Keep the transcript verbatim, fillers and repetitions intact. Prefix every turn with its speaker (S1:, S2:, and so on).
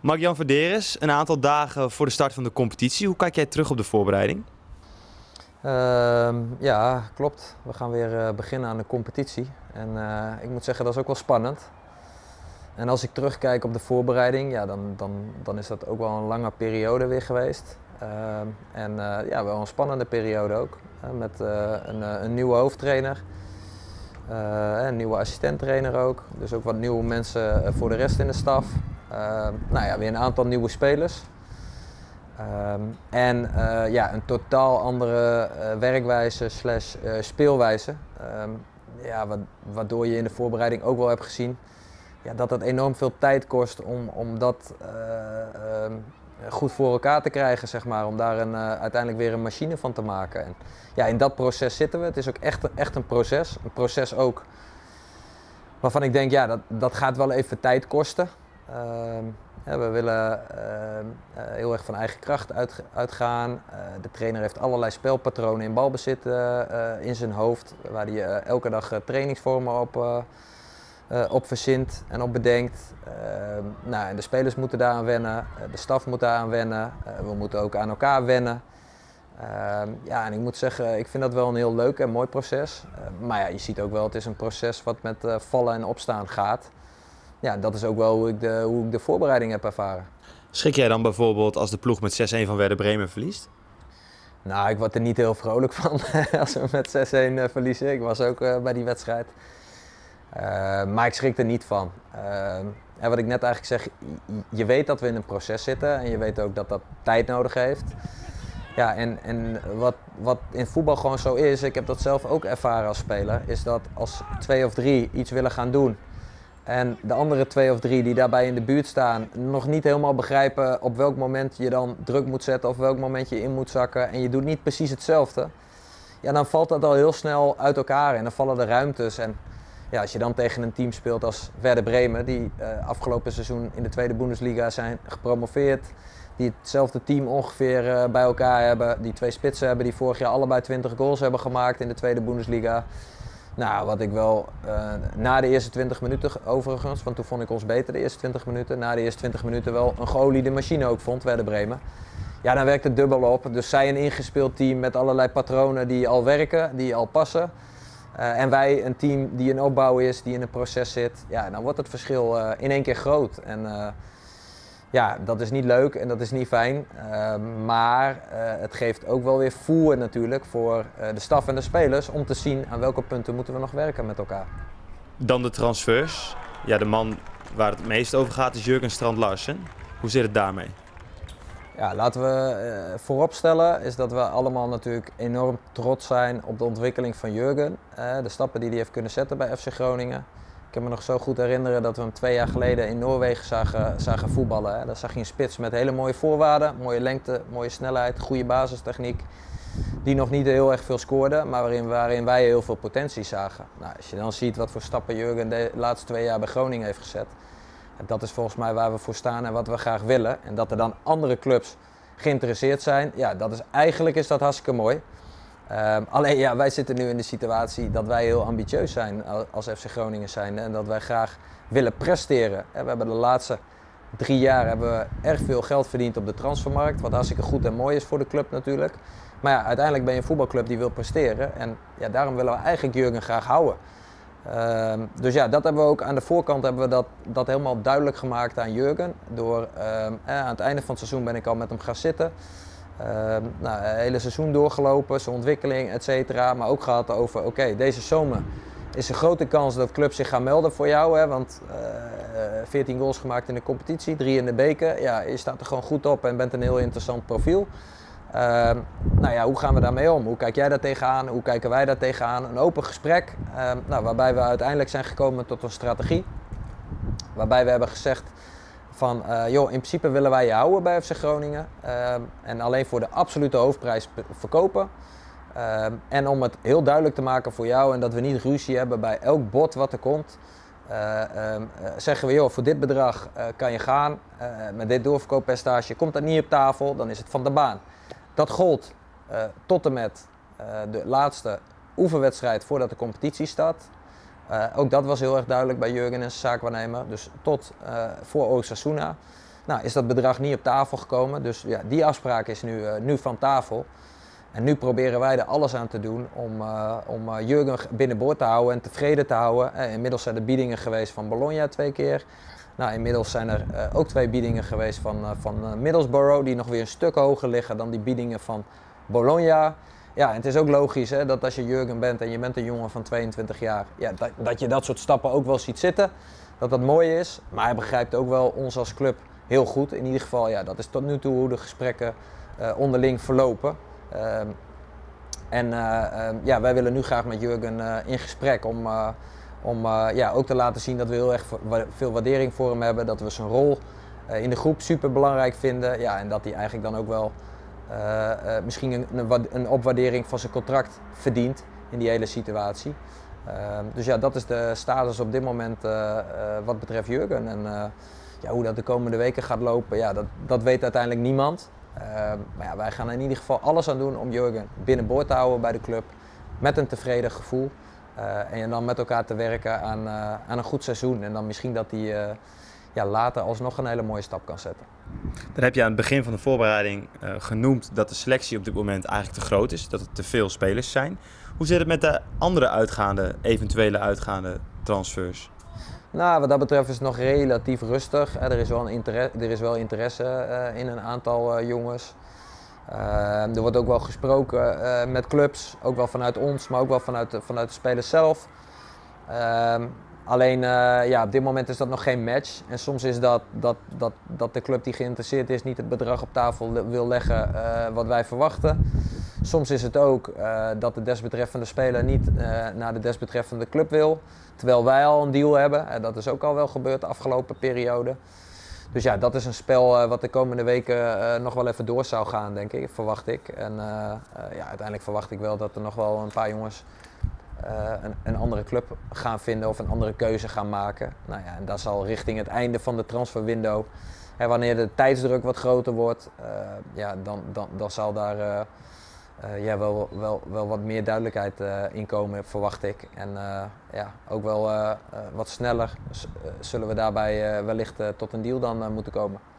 S1: Mark-Jan Verderes, een aantal dagen voor de start van de competitie. Hoe kijk jij terug op de voorbereiding?
S2: Uh, ja, klopt. We gaan weer uh, beginnen aan de competitie. En uh, ik moet zeggen, dat is ook wel spannend. En als ik terugkijk op de voorbereiding, ja, dan, dan, dan is dat ook wel een lange periode weer geweest. Uh, en uh, ja, wel een spannende periode ook. Uh, met uh, een, uh, een nieuwe hoofdtrainer. Uh, een nieuwe assistenttrainer ook. Dus ook wat nieuwe mensen voor de rest in de staf. Uh, nou ja, weer een aantal nieuwe spelers. Um, en uh, ja, een totaal andere uh, werkwijze slash uh, speelwijze. Um, ja, waardoor je in de voorbereiding ook wel hebt gezien ja, dat het enorm veel tijd kost om, om dat uh, um, goed voor elkaar te krijgen, zeg maar. Om daar een, uh, uiteindelijk weer een machine van te maken. En ja, in dat proces zitten we. Het is ook echt, echt een proces. Een proces ook waarvan ik denk, ja, dat, dat gaat wel even tijd kosten. Um, Ja, we willen uh, uh, heel erg van eigen kracht uit, uitgaan. Uh, de trainer heeft allerlei spelpatronen in balbezit uh, uh, in zijn hoofd, waar hij uh, elke dag uh, trainingsvormen op, uh, uh, op verzint en op bedenkt. Uh, nou, en de spelers moeten daaraan wennen, uh, de staf moet daaraan wennen, uh, we moeten ook aan elkaar wennen. Uh, ja, en ik moet zeggen, ik vind dat wel een heel leuk en mooi proces. Uh, maar ja, je ziet ook wel, het is een proces wat met uh, vallen en opstaan gaat. Ja, dat is ook wel hoe ik, de, hoe ik de voorbereiding heb ervaren.
S1: Schrik jij dan bijvoorbeeld als de ploeg met zes-een van Werder Bremen verliest?
S2: Nou, ik word er niet heel vrolijk van als we met zes-een uh, verliezen. Ik was ook uh, bij die wedstrijd. Uh, maar ik schrik er niet van. Uh, en wat ik net eigenlijk zeg, je weet dat we in een proces zitten en je weet ook dat dat tijd nodig heeft. Ja, en, en wat, wat in voetbal gewoon zo is, ik heb dat zelf ook ervaren als speler, is dat als twee of drie iets willen gaan doen en de andere twee of drie die daarbij in de buurt staan nog niet helemaal begrijpen op welk moment je dan druk moet zetten of welk moment je in moet zakken en je doet niet precies hetzelfde, ja, dan valt dat al heel snel uit elkaar en dan vallen de ruimtes. En ja, als je dan tegen een team speelt als Werder Bremen, die uh, afgelopen seizoen in de tweede Bundesliga zijn gepromoveerd, die hetzelfde team ongeveer uh, bij elkaar hebben, die twee spitsen hebben die vorig jaar allebei twintig goals hebben gemaakt in de tweede Bundesliga. Nou, wat ik wel uh, na de eerste twintig minuten overigens, want toen vond ik ons beter de eerste twintig minuten, na de eerste twintig minuten wel een geoliede machine ook vond, Werder Bremen. Ja, dan werkt het dubbel op. Dus zij een ingespeeld team met allerlei patronen die al werken, die al passen. Uh, en wij een team die in opbouw is, die in een proces zit. Ja, dan wordt het verschil uh, in één keer groot. En uh, ja, dat is niet leuk en dat is niet fijn. Uh, maar uh, het geeft ook wel weer voer natuurlijk voor uh, de staf en de spelers om te zien aan welke punten moeten we nog werken met elkaar.
S1: Dan de transfers. Ja, de man waar het meest over gaat is Jurgen Strand-Larsen. Hoe zit het daarmee?
S2: Ja, laten we uh, vooropstellen is dat we allemaal natuurlijk enorm trots zijn op de ontwikkeling van Jurgen. Uh, de stappen die hij heeft kunnen zetten bij F C Groningen. Ik kan me nog zo goed herinneren dat we hem twee jaar geleden in Noorwegen zagen, zagen voetballen. Hè. Daar zag je een spits met hele mooie voorwaarden, mooie lengte, mooie snelheid, goede basistechniek. Die nog niet heel erg veel scoorde, maar waarin, waarin wij heel veel potentie zagen. Nou, als je dan ziet wat voor stappen Jurgen de laatste twee jaar bij Groningen heeft gezet. Dat is volgens mij waar we voor staan en wat we graag willen. En dat er dan andere clubs geïnteresseerd zijn, ja, dat is, eigenlijk is dat hartstikke mooi. Um, alleen ja, wij zitten nu in de situatie dat wij heel ambitieus zijn als F C Groningen zijn en dat wij graag willen presteren. We hebben de laatste drie jaar hebben we erg veel geld verdiend op de transfermarkt, wat hartstikke goed en mooi is voor de club natuurlijk. Maar ja, uiteindelijk ben je een voetbalclub die wil presteren en ja, daarom willen we eigenlijk Jurgen graag houden. Um, dus ja, dat hebben we ook aan de voorkant hebben we dat, dat helemaal duidelijk gemaakt aan Jurgen. Door, um, eh, aan het einde van het seizoen ben ik al met hem gaan zitten. Um, nou, het hele seizoen doorgelopen, zijn ontwikkeling, et cetera. Maar ook gehad over, oké, okay, deze zomer is een grote kans dat clubs zich gaan melden voor jou. Hè, want uh, veertien goals gemaakt in de competitie, drie in de beker. Ja, je staat er gewoon goed op en bent een heel interessant profiel. Uh, nou ja, hoe gaan we daarmee om? Hoe kijk jij daar tegenaan? Hoe kijken wij daar tegenaan? Een open gesprek, uh, nou, waarbij we uiteindelijk zijn gekomen tot een strategie. Waarbij we hebben gezegd van, uh, joh, in principe willen wij je houden bij F C Groningen. Uh, en alleen voor de absolute hoofdprijs verkopen. Uh, en om het heel duidelijk te maken voor jou en dat we niet ruzie hebben bij elk bod wat er komt. Uh, uh, uh, zeggen we, joh, voor dit bedrag uh, kan je gaan. Uh, met dit doorverkooppercentage komt dat niet op tafel, dan is het van de baan. Dat gold uh, tot en met uh, de laatste oefenwedstrijd voordat de competitie start. Uh, ook dat was heel erg duidelijk bij Jurgen en zijn zaakwaarnemer. Dus tot uh, voor Osasuna. Nou, is dat bedrag niet op tafel gekomen. Dus ja, die afspraak is nu, uh, nu van tafel. En nu proberen wij er alles aan te doen om, uh, om uh, Jurgen binnenboord te houden en tevreden te houden. Uh, inmiddels zijn er biedingen geweest van Bologna twee keer. Nou, inmiddels zijn er uh, ook twee biedingen geweest van, uh, van uh, Middlesbrough, die nog weer een stuk hoger liggen dan die biedingen van Bologna. Ja, en het is ook logisch hè, dat als je Jurgen bent en je bent een jongen van tweeëntwintig jaar, ja, dat, dat je dat soort stappen ook wel ziet zitten. Dat dat mooi is, maar hij begrijpt ook wel ons als club heel goed. In ieder geval, ja, dat is tot nu toe hoe de gesprekken uh, onderling verlopen. Uh, en uh, uh, ja, wij willen nu graag met Jurgen uh, in gesprek om, uh, om uh, ja, ook te laten zien dat we heel erg veel waardering voor hem hebben. Dat we zijn rol uh, in de groep super belangrijk vinden. Ja, en dat hij eigenlijk dan ook wel uh, uh, misschien een, een, een opwaardering van zijn contract verdient in die hele situatie. Uh, dus ja, dat is de status op dit moment uh, uh, wat betreft Jurgen. En uh, ja, hoe dat de komende weken gaat lopen, ja, dat, dat weet uiteindelijk niemand. Uh, maar ja, wij gaan er in ieder geval alles aan doen om Jurgen binnenboord te houden bij de club. Met een tevreden gevoel. Uh, en dan met elkaar te werken aan, uh, aan een goed seizoen. En dan misschien dat hij uh, ja, later alsnog een hele mooie stap kan zetten.
S1: Dan heb je aan het begin van de voorbereiding uh, genoemd dat de selectie op dit moment eigenlijk te groot is. Dat er te veel spelers zijn. Hoe zit het met de andere uitgaande, eventuele uitgaande transfers?
S2: Nou, wat dat betreft is het nog relatief rustig. Er is wel, een interesse, er is wel interesse uh, in een aantal uh, jongens. Uh, er wordt ook wel gesproken uh, met clubs, ook wel vanuit ons, maar ook wel vanuit de, vanuit de spelers zelf. Uh, alleen uh, ja, op dit moment is dat nog geen match. En soms is dat, dat, dat, dat de club die geïnteresseerd is niet het bedrag op tafel wil leggen uh, wat wij verwachten. Soms is het ook uh, dat de desbetreffende speler niet uh, naar de desbetreffende club wil. Terwijl wij al een deal hebben. En dat is ook al wel gebeurd de afgelopen periode. Dus ja, dat is een spel uh, wat de komende weken uh, nog wel even door zou gaan, denk ik, verwacht ik. En uh, uh, ja, uiteindelijk verwacht ik wel dat er nog wel een paar jongens uh, een, een andere club gaan vinden of een andere keuze gaan maken. Nou ja, en dat zal richting het einde van de transferwindow. En wanneer de tijdsdruk wat groter wordt, uh, ja, dan, dan, dan zal daar uh, uh, ja, wel, wel, wel wat meer duidelijkheid uh, in komen, verwacht ik. En uh, ja, ook wel uh, uh, wat sneller uh, zullen we daarbij uh, wellicht uh, tot een deal dan uh, moeten komen.